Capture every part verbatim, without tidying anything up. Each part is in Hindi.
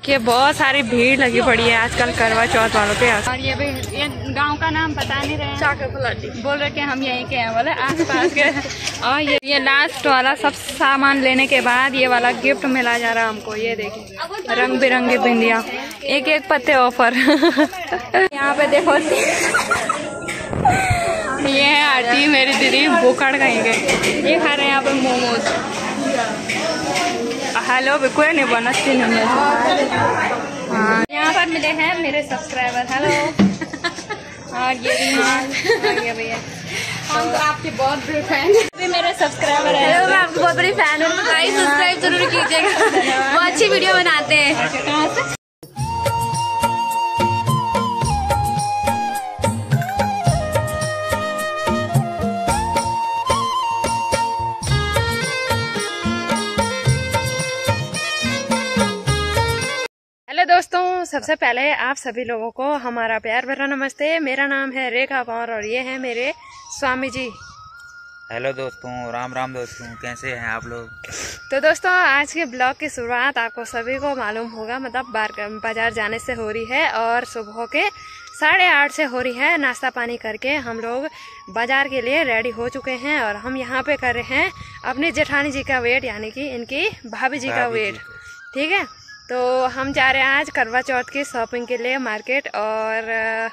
कि बहुत सारी भीड़ लगी पड़ी है आजकल करवा चौथ वालों पे। और ये भी ये गांव का नाम बता नहीं रहे हैं, बोल रहे कि हम यहीं के हैं बोले आस पास के। और ये ये लास्ट वाला सब सामान लेने के बाद ये वाला गिफ्ट मिला जा रहा है हमको। ये देखिए रंग बिरंगे बिंदिया, एक एक पत्ते ऑफर। यहाँ पे देखो ये है आरती मेरी दीदी भूखड़ कहीं गए, ये खा रहे हैं यहाँ पे मोमोज। हेलो बिल्कुल नहीं बना तीन में। हाँ यहाँ पर मिले हैं मेरे सब्सक्राइबर। हेलो। और ये भी और ये भैया हम तो आपके बहुत बड़े फैन हैं। भी मेरे सब्सक्राइबर है। मैं आपकी बहुत बड़ी फैन हूँ, गाइस सब्सक्राइब जरूर कीजिएगा, बहुत अच्छी वीडियो बनाते हैं। कहाँ से? हेलो दोस्तों, सबसे पहले आप सभी लोगों को हमारा प्यार भरा नमस्ते। मेरा नाम है रेखा पवार और ये है मेरे स्वामी जी। हेलो दोस्तों, राम राम दोस्तों, कैसे हैं आप लोग? तो दोस्तों आज के ब्लॉग की शुरुआत आपको सभी को मालूम होगा, मतलब बाजार जाने से हो रही है और सुबह के साढ़े आठ से हो रही है। नाश्ता पानी करके हम लोग बाजार के लिए रेडी हो चुके हैं और हम यहाँ पे कर रहे हैं अपनी जेठानी जी का वेट, यानी कि इनकी भाभी जी का वेट। ठीक है, तो हम जा रहे हैं आज करवा चौथ की शॉपिंग के लिए मार्केट। और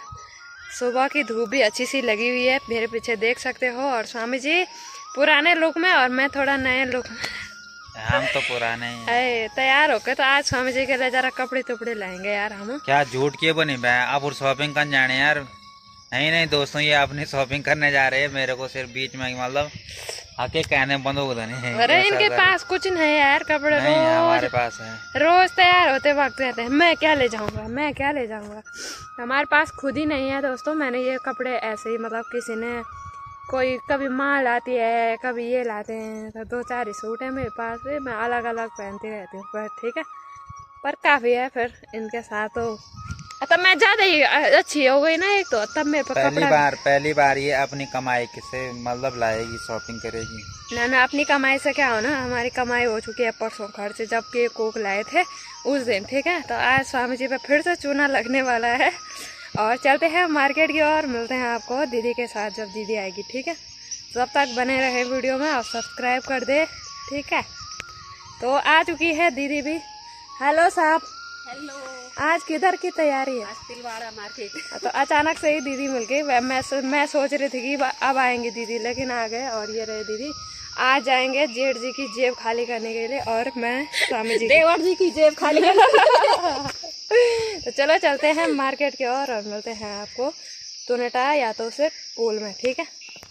सुबह की धूप भी अच्छी सी लगी हुई है, मेरे पीछे देख सकते हो। और स्वामी जी पुराने लुक में और मैं थोड़ा नए लुक में। हम तो पुराने हैं। तैयार होके तो आज स्वामी जी के लिए जरा कपड़े टुपड़े लाएंगे यार हम। क्या झूठ किए बनी मैं अब शॉपिंग करने जाने यार? नहीं नहीं दोस्तों, ये अपनी शॉपिंग करने जा रहे हैं, मेरे को सिर्फ बीच में मतलब आके कहने बंद हो गए। अरे इनके पास कुछ नहीं है यार, कपड़े नहीं रोज हमारे पास है, रोज तैयार होते वक्त कहते हैं मैं क्या ले जाऊंगा मैं क्या ले जाऊंगा। हमारे पास खुद ही नहीं है दोस्तों। मैंने ये कपड़े ऐसे ही, मतलब किसी ने कोई कभी माँ लाती है कभी ये लाते हैं, तो दो चार ही सूट है मेरे पास, मैं अलग अलग पहनती रहती हूँ। पर ठीक है, पर काफी है फिर इनके साथ। तो तब मैं ज्यादा ही अच्छी हो गई ना एक तो, तब मेरे पास पहली बार पहली बार ये अपनी कमाई से मतलब लाएगी, शॉपिंग करेगी। ना ना अपनी कमाई से क्या हो ना, हमारी कमाई हो चुकी है परसों खर्च जब केक कोक लाए थे उस दिन। ठीक है, तो आज स्वामी जी पे फिर से चूना लगने वाला है और चलते हैं मार्केट की ओर। मिलते हैं आपको दीदी के साथ जब दीदी आएगी। ठीक है, तब तक बने रहे वीडियो में और सब्सक्राइब कर दे। ठीक है, तो आ चुकी है दीदी भी। हेलो साहब। हेलो। आज किधर की तैयारी है? आज तिलवाड़ा मार्केट। तो अचानक से ही दीदी मिल गई। मैं मैं सोच रही थी कि अब आएंगी दीदी, लेकिन आ गए। और ये रहे दीदी, आज जाएंगे जेठ जी की जेब खाली करने के लिए और मैं स्वामी जी देवर जी की जेब खाली करने। तो चलो चलते हैं मार्केट की ओर और मिलते हैं आपको तुनेटा या तो उसे पुल में। ठीक है,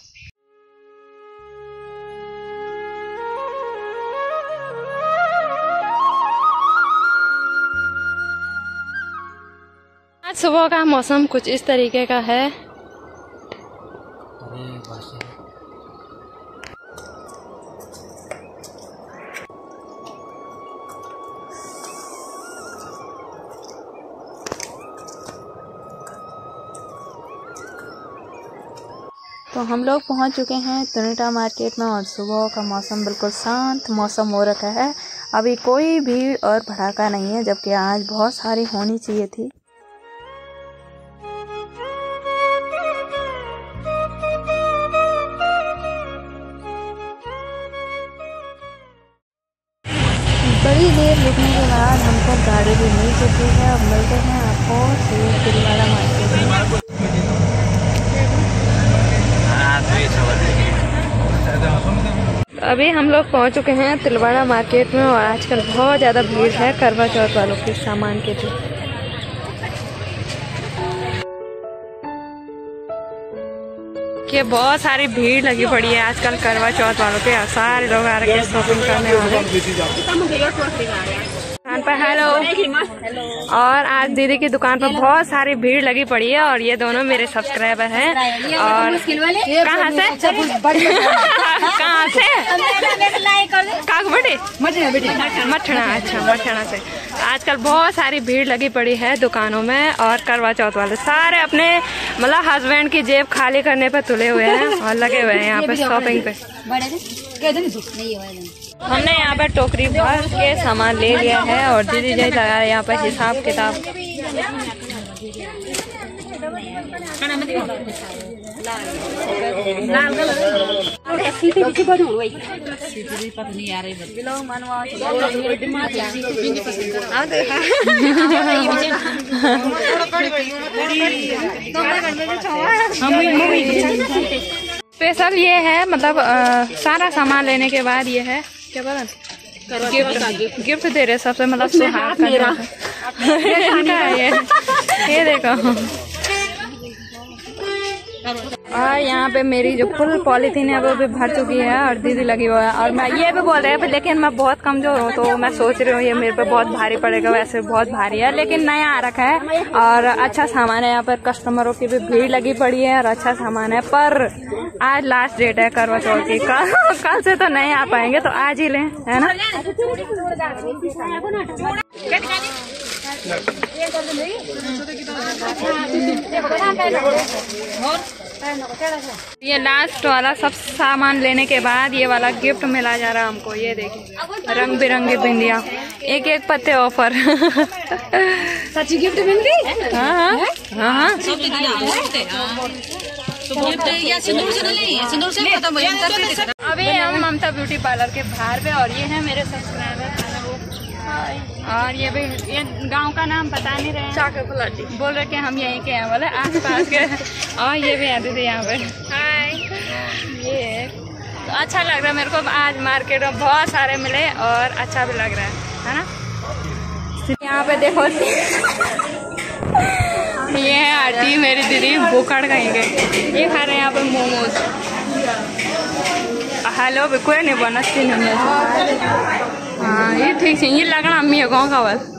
आज सुबह का मौसम कुछ इस तरीके का है। तो हम लोग पहुंच चुके हैं तुनेटा मार्केट में और सुबह का मौसम बिल्कुल शांत मौसम हो रखा है। अभी कोई भीड़ और भड़ाका नहीं है, जबकि आज बहुत सारी होनी चाहिए थी। बड़ी देर रुकने के बाद हमको गाड़ी भी मिल चुकी है। अब मिलते हैं आपको तिलवाड़ा मार्केट में। अभी हम लोग पहुंच चुके हैं तिलवाड़ा मार्केट में और आजकल बहुत ज़्यादा भीड़ है करवा चौथ वालों के सामान के लिए। कि बहुत सारी भीड़ लगी पड़ी है आजकल करवा चौथ वालों पे, सारे लोग आ रहे हैं शॉपिंग करने वाले। पर हेलो। और आज दीदी की दुकान पर बहुत सारी भीड़ लगी पड़ी है और ये दोनों मेरे सब्सक्राइबर हैं। और कहाँ से कहाँ से काकबड़ी मठना, अच्छा मठना से। आजकल बहुत सारी भीड़ लगी पड़ी है दुकानों में और करवा चौथ वाले सारे अपने मतलब हस्बैंड की जेब खाली करने पर तुले हुए हैं और लगे हुए हैं यहाँ पे शॉपिंग पे। हमने यहाँ पर टोकरी भर के सामान ले लिया है और दीदी जी लगा है यहाँ पर हिसाब किताब। स्पेशल ये है, मतलब आ, सारा सामान लेने के बाद ये है क्या पता गिफ्ट गिफ्ट दे रहे सबसे, मतलब सुहाग का मेरा ये ये देखो। और यहाँ पे मेरी जो फुल पॉलीथीन है वो भी भर चुकी है और दीदी लगी हुआ है। और मैं ये भी बोल रहे हैं लेकिन मैं बहुत कमजोर हूँ तो मैं सोच रही हूँ ये मेरे पे बहुत भारी पड़ेगा, वैसे बहुत भारी है लेकिन नया आ रखा है और अच्छा सामान है। यहाँ पर कस्टमरों की भी भीड़ लगी पड़ी है और अच्छा सामान है। पर आज लास्ट डेट है करवा चौथ की, कल कल से तो नहीं आ पाएंगे तो आज ही लें, है ना। ये लास्ट वाला सब सामान लेने के बाद ये वाला गिफ्ट मिला जा रहा है हमको। ये देखिए रंग बिरंगी बिंदिया, एक एक पत्ते ऑफर। सच्ची गिफ्ट मिल गई। हाँ हाँ हाँ हाँ अभी हम ममता ब्यूटी पार्लर के बाहर पे और ये है मेरे सब्सक्राइबर और ये भी ये गांव का नाम बता नहीं रहे हैं, बोल रहे कि हम यहीं के हैं, बोले आस पास के। और ये भी आते थे यहाँ पे। हाय, ये तो अच्छा लग रहा है मेरे को। आज मार्केट में बहुत सारे मिले और अच्छा भी लग रहा है, है ना। यहाँ पे देखो ये है आंटी मेरी दीदी भूखड़ कहीं गई, ये खा रहे हैं यहाँ पे मोमोज। हेलो भी कोई नहीं बना तीन में। हाँ ये ठीक है, ये लगना अम्मी है गाँव का बस।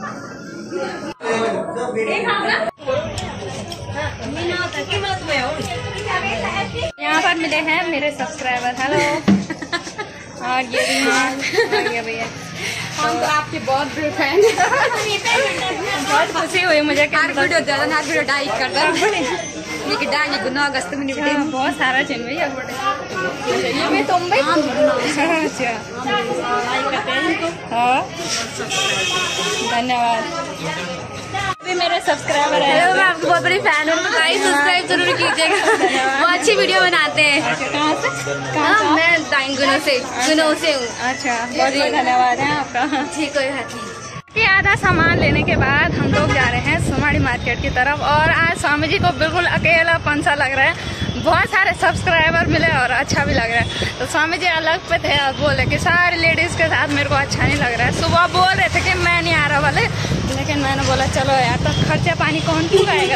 यहाँ पर मिले हैं मेरे सब्सक्राइबर। हेलो। और ये भी है, और ये भी है। हम तो आपके बहुत बड़े फैन हैं। बहुत खुशी हुई मुझे कि हर वीडियो ज़्यादा हर वीडियो डाइक कर दो लेकिन डाइक गुना अगस्त में निपटे बहुत सारा चैनल भैया ये मैं तुम भी अच्छा हाँ धन्यवाद। भी मेरे सब्सक्राइबर है। मैं आपकी बहुत बड़ी फैन हूँ, तो गाइस सब्सक्राइब जरूर कीजिएगा। वो अच्छी वीडियो बनाते हैं। कहाँ से हाँ मैं दाइन गुनों से गुनों से हूँ। अच्छा बहुत बहुत धन्यवाद है आपका। ठीक कोई बात नहीं। कि आधा सामान लेने के बाद हम लोग जा रहे हैं सोमाड़ी मार्केट की तरफ और आज स्वामी जी को बिल्कुल अकेला पंसा लग रहा है। बहुत सारे सब्सक्राइबर मिले और अच्छा भी लग रहा है। तो स्वामी जी अलग पे थे और बोले कि सारी लेडीज के साथ मेरे को अच्छा नहीं लग रहा है। सुबह बोल रहे थे कि मैं नहीं आ रहा वाले, लेकिन मैंने बोला चलो यार तो खर्चा पानी कौन चुकाएगा।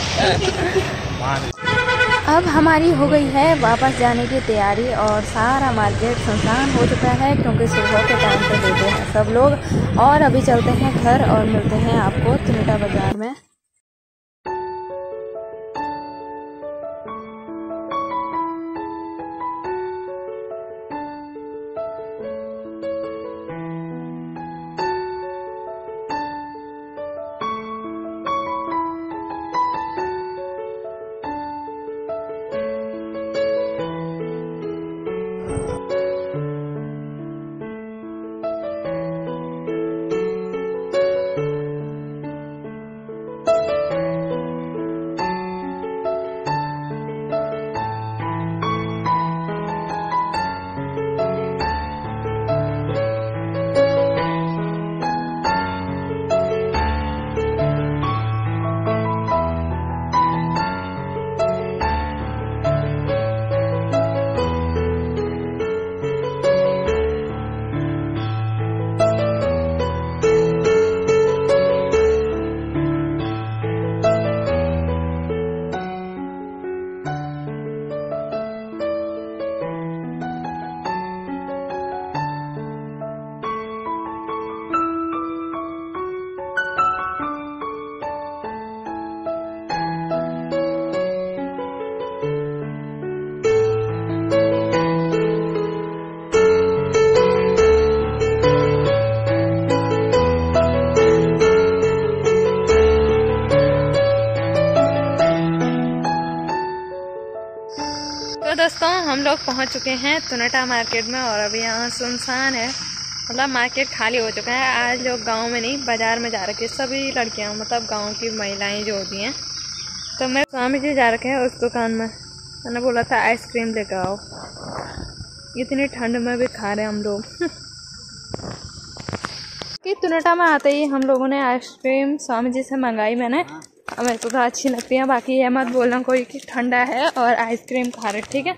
तो अब हमारी हो गई है वापस जाने की तैयारी और सारा मार्केट सुनसान हो चुका है क्योंकि सुबह के टाइम पे देते हैं सब लोग। और अभी चलते हैं घर और मिलते हैं आपको तुनिटा बाजार में। तो दोस्तों हम लोग पहुंच चुके हैं तुनिटा मार्केट में और अभी यहाँ सुनसान है। मतलब मार्केट खाली हो चुका है। आज लोग गांव में नहीं बाजार में जा रखे सभी लड़कियां, मतलब गांव की महिलाएं जो होती हैं। तो मैं स्वामी जी जा रखे हैं उस दुकान में। मैंने बोला था आइसक्रीम लेकर आओ, इतनी ठंड में भी खा रहे हैं हम लोग। कि तुनटा में आते ही हम लोगों ने आइसक्रीम स्वामी जी से मंगाई मैंने। अब मेरे को तो अच्छी लगती है, बाकी ये मत बोलना कोई कि ठंडा है और आइसक्रीम खा रहे, ठीक है।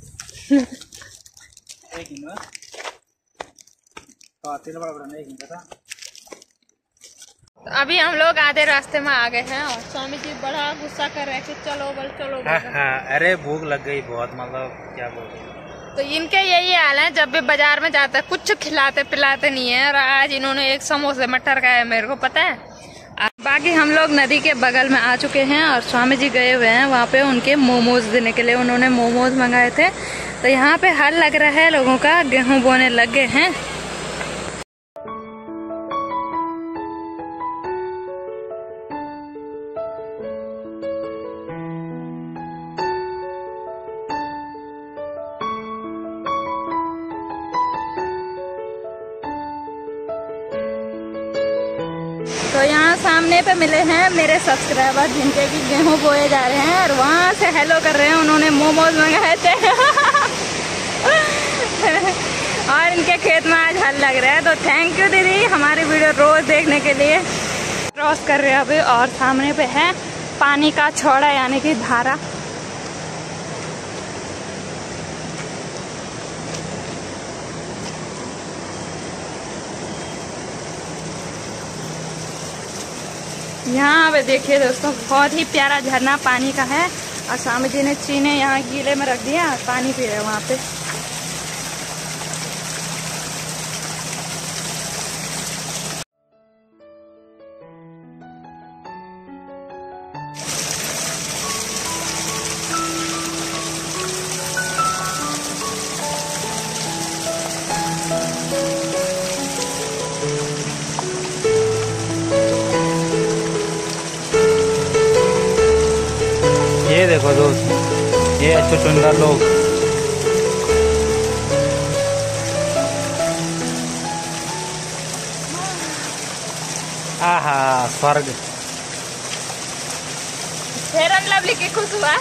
तो अभी हम लोग आधे रास्ते में आ गए हैं और स्वामी जी बड़ा गुस्सा कर रहे हैं कि चलो बल चलो बल। हाँ, हाँ, अरे भूख लग गई बहुत, मतलब क्या बोलते हैं। तो इनके यही हाल है, जब भी बाजार में जाते हैं कुछ खिलाते पिलाते नहीं है। और आज इन्होंने एक समोसे मटर खाया, मेरे को पता है। बाकी हम लोग नदी के बगल में आ चुके हैं और स्वामी जी गए हुए हैं वहाँ पे उनके मोमोज देने के लिए। उन्होंने मोमोज मंगाए थे। तो यहाँ पे हल लग रहा है लोगों का, गेहूं बोने लग गए हैं। तो यहाँ सामने पे मिले हैं मेरे सब्सक्राइबर जिनके कि गेहूं बोए जा रहे हैं और वहाँ से हेलो कर रहे हैं। उन्होंने मोमोज मंगाए थे। और इनके खेत में आज हल लग रहा है। तो थैंक यू दीदी हमारी वीडियो रोज देखने के लिए। क्रॉस कर रहे हैं अभी और सामने पे है पानी का छोड़ा यानी कि धारा। यहाँ पे देखिए दोस्तों बहुत ही प्यारा झरना पानी का है और स्वामी जी ने चीने यहाँ गीले में रख दिया और पानी पी रहे हैं वहाँ पे। ये देखो दोस्त, ये अच्छे सुंदर लोग। आहा स्वर्ग। फेयर एंड लवली की खुश हुआ।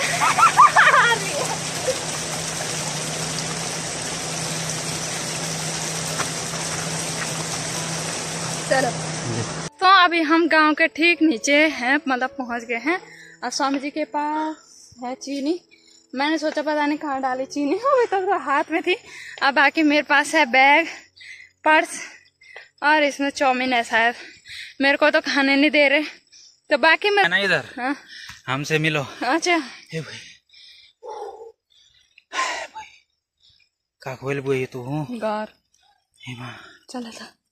चलो तो अभी हम गांव के ठीक नीचे हैं, मतलब पहुंच गए हैं। और स्वामी जी के पास है चीनी। मैंने सोचा पता नहीं कहाँ डाली चीनी, अभी तक तो हाथ में थी। अब बाकी मेरे पास है बैग, पर्स और इसमें चाउमीन है शायद। मेरे को तो खाने नहीं दे रहे, तो बाकी मैं ना इधर। हाँ? हमसे मिलो। अच्छा हे भाई, भाई का खोल बोई तू हूँ गार हे माँ चला था।